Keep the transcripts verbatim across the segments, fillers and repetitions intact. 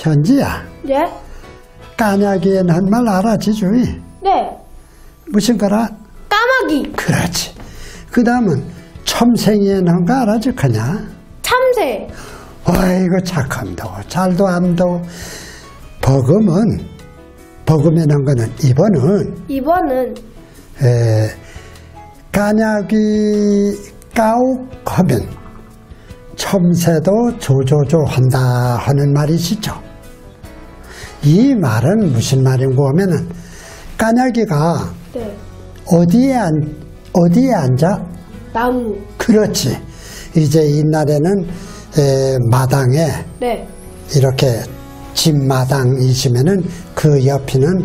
현지야. 네? 까냐기엔 한 말 알아지 주이? 네. 무슨 거라? 까마귀. 그렇지. 그 다음은 첨생이엔 한 거 알아지 그냐? 참새. 아이고 착함도 잘도 암도. 버금은 버금엔 한 거는 이번은 이번은 에, 까냐기 까욱 하면 첨새도 조조조한다 하는 말이시죠. 이 말은 무슨 말인고 하면은 까냐기가 네. 어디에 앉 어디에 앉아? 나무. 그렇지. 이제 옛날에는 에, 마당에 네. 이렇게 집마당이시면은 그 옆에는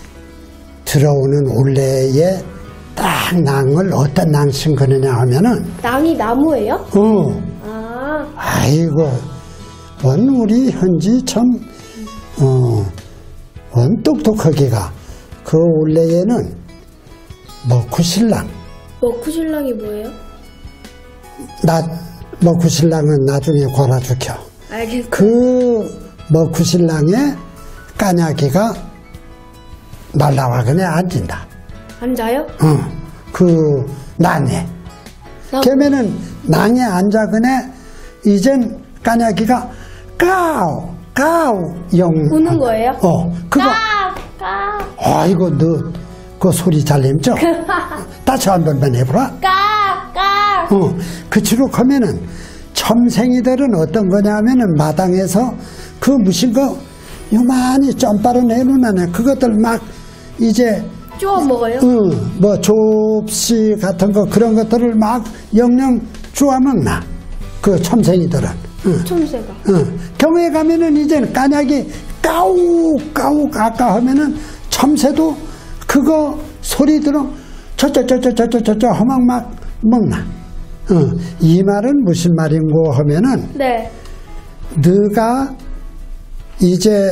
들어오는 올레에 딱 낭을 어떤 낭신 거느냐 하면은 낭이 나무예요? 어 아. 아이고 원 우리 현지 참 어, 원 똑똑하기가 그 올레에는 먹구신랑 먹구신랑이 뭐예요? 나 먹구신랑은 나중에 골아주켜. 알겠어요. 그 먹구신랑에 까냐기가 날라와 그냥 앉는다. 앉아요? 어, 그 낭에. 나... 그러면은 낭에 앉아 그네 이젠 까냐기가 까우 까우 영 우는 거예요? 어 그거. 까! 까! 아이고 너 그 소리 잘 냈죠? 다시 한 번만 해보라. 까! 까! 어 그치로 가면은 첨생이들은 어떤 거냐면은 마당에서 그 무슨 거 요만히 점바로 내놓으면 그것들 막 이제 쪼아 먹어요? 어, 뭐 좁시 같은 거 그런 것들을 막 영영 쪼아 먹나 그 첨생이들은. 어. 첨새가. 어. 경우에 가면은 이제는 까냐기 까우 까우 아까 하면은 첨새도 그거 소리 들어 저저저저저저저 하면 막 먹나. 어. 이 말은 무슨 말인고 하면은 네. 너가 이제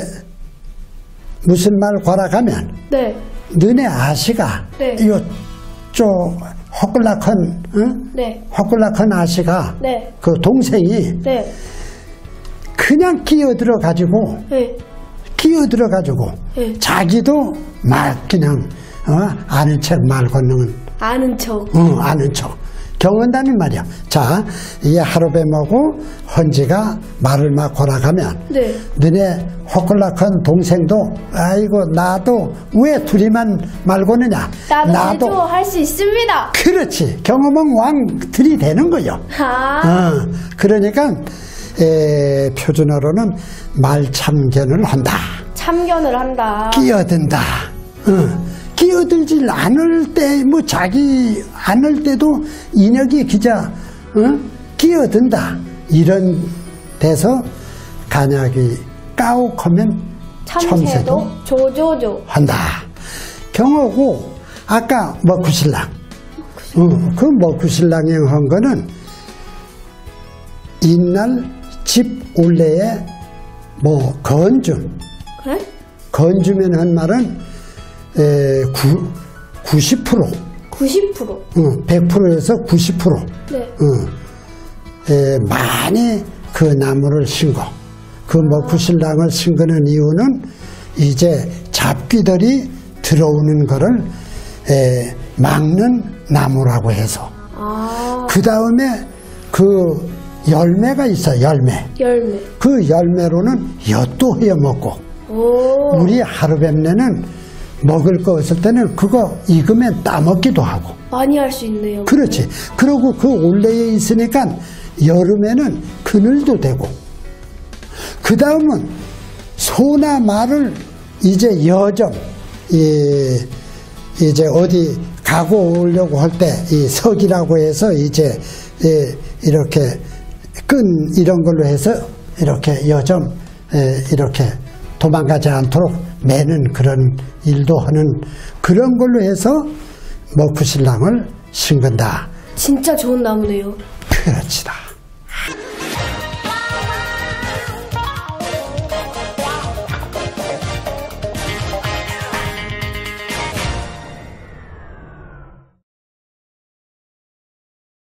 무슨 말 걸어가면 네. 너네 아씨가 네. 요쪽 호끌락한 응? 네. 호끌락한 아씨가 네. 그 동생이 네. 그냥 끼어들어 가지고 네. 끼어들어 가지고 네. 자기도 막 그냥 어? 아는 척 말 건너는 아는 척. 어, 아는 척 경한다는 말이야. 자, 이 하루뱀하고 헌지가 말을 막 걸어가면 네. 너네 호클락한 동생도 아이고 나도 왜 둘이만 말 거느냐. 나도 할 수 있습니다. 그렇지. 경험은 왕들이 되는 거요. 아. 어, 그러니까 에, 표준어로는 말참견을 한다. 참견을 한다. 끼어든다. 어. 끼어들질 않을 때, 뭐, 자기, 않을 때도 인혁이 기자, 어? 끼어든다. 이런 데서 간약이 까욱하면 첨새도 조조조 한다. 경호고, 아까 먹구신랑. 어, 그 먹구신랑이 한 거는 옛날 집 올레에 뭐, 건줌. 네? 건주면 한 말은 에, 구, 구십 퍼센트 구십 퍼센트 어, 백 퍼센트에서 구십 퍼센트 네. 어, 에, 많이 그 나무를 심고 그 먹구신랑을 심고는 이유는 이제 잡귀들이 들어오는 거를 에, 막는 나무라고 해서 아. 그 다음에 그 열매가 있어. 열매 열매. 그 열매로는 엿도 해여 먹고 오. 우리 하루뱀내는 먹을 거 없을 때는 그거 익으면 따먹기도 하고. 많이 할 수 있네요. 그렇지. 그러고 그 올레에 있으니까 여름에는 그늘도 되고. 그 다음은 소나 말을 이제 여점, 이, 이제 어디 가고 오려고 할 때 이 석이라고 해서 이제 이렇게 끈 이런 걸로 해서 이렇게 여점, 이렇게 도망가지 않도록 매는 그런 일도 하는 그런 걸로 해서 먹구신랑을 심근다. 진짜 좋은 나무네요. 그렇지다.